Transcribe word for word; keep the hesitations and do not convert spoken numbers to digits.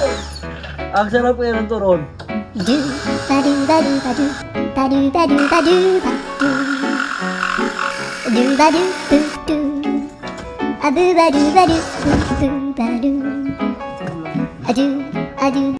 Ang sarap kaya ng turon. Do ba do ba do ba do ba do ba do ba do ba do do ba do do do a boo ba do ba do boo ba do a do a do.